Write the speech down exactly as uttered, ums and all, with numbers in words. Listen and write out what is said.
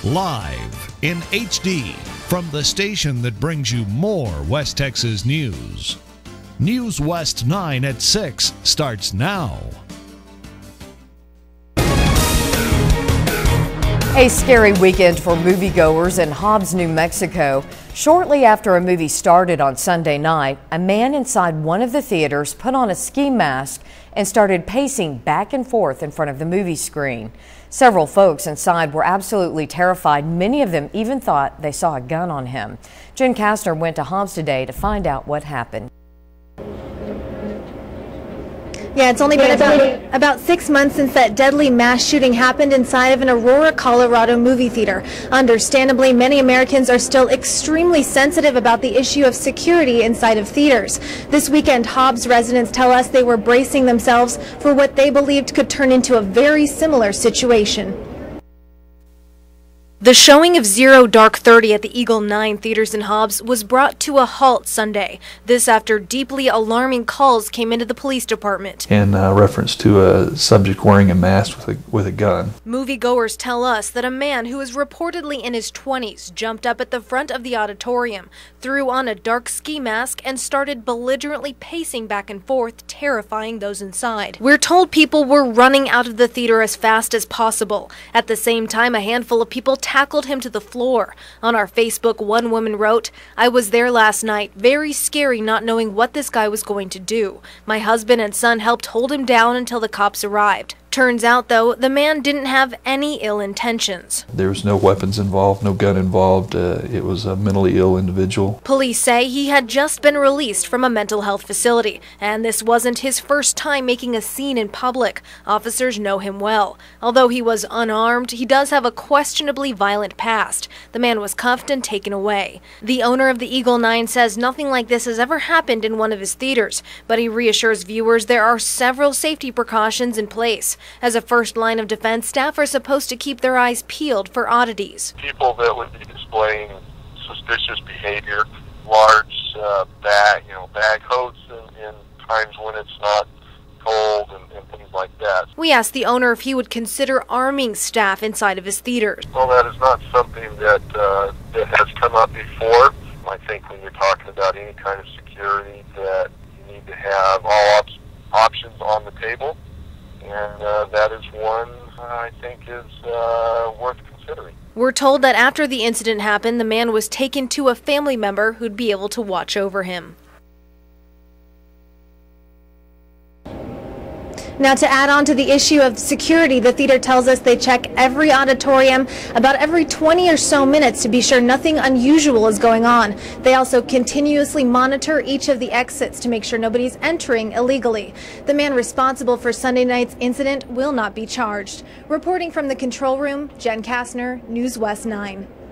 Live in H D from the station that brings you more West Texas news. NewsWest nine at six starts now. A scary weekend for moviegoers in Hobbs, New Mexico. Shortly after a movie started on Sunday night, a man inside one of the theaters put on a ski mask and started pacing back and forth in front of the movie screen. Several folks inside were absolutely terrified. Many of them even thought they saw a gun on him. Jen Kastner went to Hobbs today to find out what happened. Yeah, it's only been about, about six months since that deadly mass shooting happened inside of an Aurora, Colorado movie theater. Understandably, many Americans are still extremely sensitive about the issue of security inside of theaters. This weekend, Hobbs residents tell us they were bracing themselves for what they believed could turn into a very similar situation. The showing of Zero Dark Thirty at the Eagle nine theaters in Hobbs was brought to a halt Sunday. This after deeply alarming calls came into the police department. In uh, reference to a subject wearing a mask with a, with a gun. Moviegoers tell us that a man who is reportedly in his twenties jumped up at the front of the auditorium, threw on a dark ski mask, and started belligerently pacing back and forth, terrifying those inside. We're told people were running out of the theater as fast as possible. At the same time, a handful of people tackled him to the floor. On our Facebook, one woman wrote, "I was there last night, very scary not knowing what this guy was going to do. My husband and son helped hold him down until the cops arrived. Turns out, though, the man didn't have any ill intentions." There was no weapons involved, no gun involved. Uh, it was a mentally ill individual. Police say he had just been released from a mental health facility, and this wasn't his first time making a scene in public. Officers know him well. Although he was unarmed, he does have a questionably violent past. The man was cuffed and taken away. The owner of the Eagle nine says nothing like this has ever happened in one of his theaters, but he reassures viewers there are several safety precautions in place. As a first line of defense, staff are supposed to keep their eyes peeled for oddities. People that would be displaying suspicious behavior, large uh, bag, you know, bag coats in, in times when it's not cold and, and things like that. We asked the owner if he would consider arming staff inside of his theaters. Well, that is not something that uh, that has come up before. I think when you're talking about any kind of security, that you need to have all op options on the table. And uh, that is one uh, I think is uh, worth considering. We're told that after the incident happened, the man was taken to a family member who'd be able to watch over him. Now, to add on to the issue of security, the theater tells us they check every auditorium about every twenty or so minutes to be sure nothing unusual is going on. They also continuously monitor each of the exits to make sure nobody's entering illegally. The man responsible for Sunday night's incident will not be charged. Reporting from the control room, Jen Kastner, NewsWest nine.